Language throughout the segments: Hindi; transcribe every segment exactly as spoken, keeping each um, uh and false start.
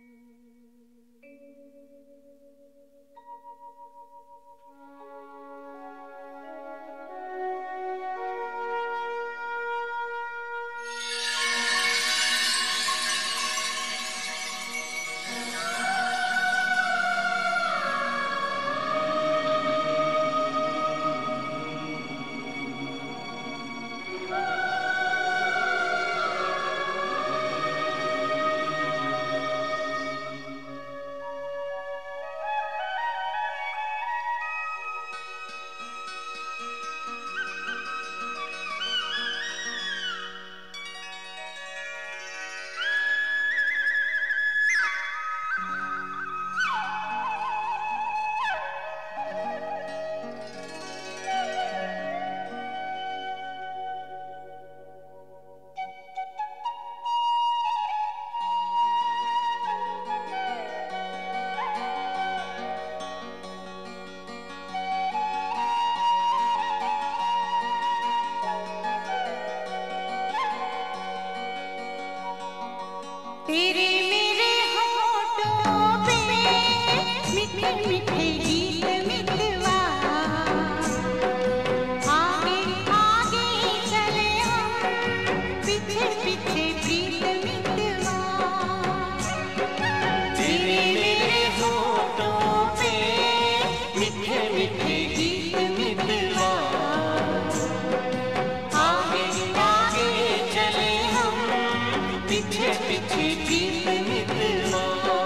तेरे मेरे होठों पे मीठे मीठे गीत मितवा, आगे आगे चले हम पीछे पीछे प्रीत मितवा। तेरे मेरे होठों पे मीठे मीठे गीत मितवा, आगे आगे चले हम पीछे पीछे प्रीत मितवा।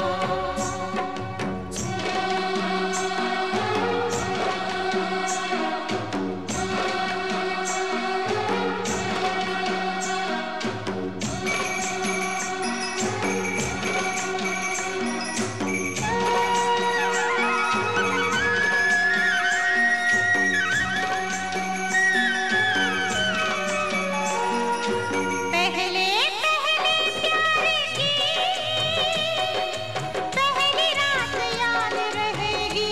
पहले पहले प्यार की पहली रात याद रहेगी,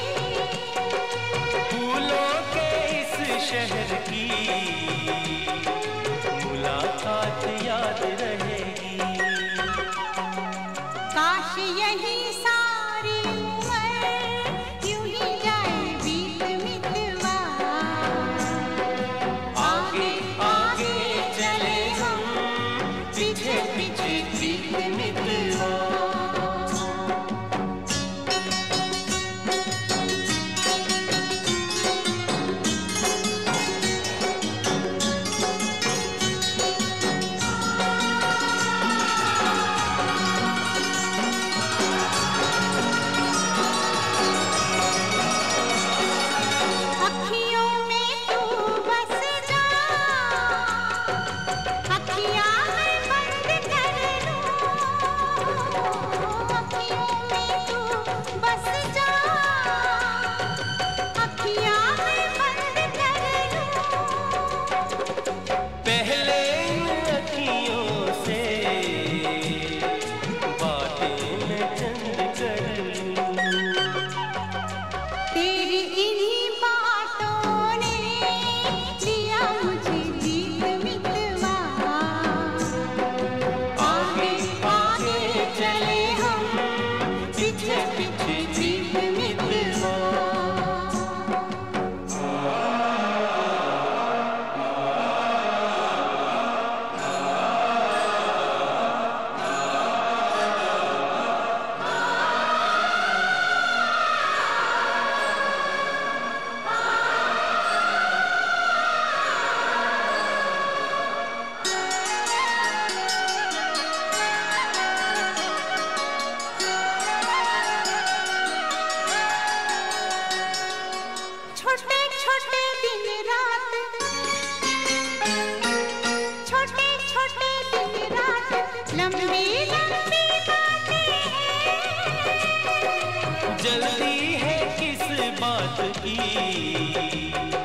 फूलों के इस शहर की मुलाकात याद रहेगी। काश यही सारी उम्र यूं ही जाए बीत मितवा, आगे आगे चले हम पीछे पीछे प्रीत मितवा। अखियों में तू बस जा, अखियाँ मैं बंद कर लूं, अखियों में तू बस जा, अखियाँ मैं बंद कर लूं। पहले इन अखियों से बातें मैं चंद कर लूं। तेरी इन्हीं बातों ने दिया मुझे जीत मितवा, आगे आगे चले हम पीछे पीछे प्रीत मितवा। छोटे छोटे दिन रात, छोटे छोटे दिन रात, लंबी लंबी बातें हैं। जल्दी है किस बात की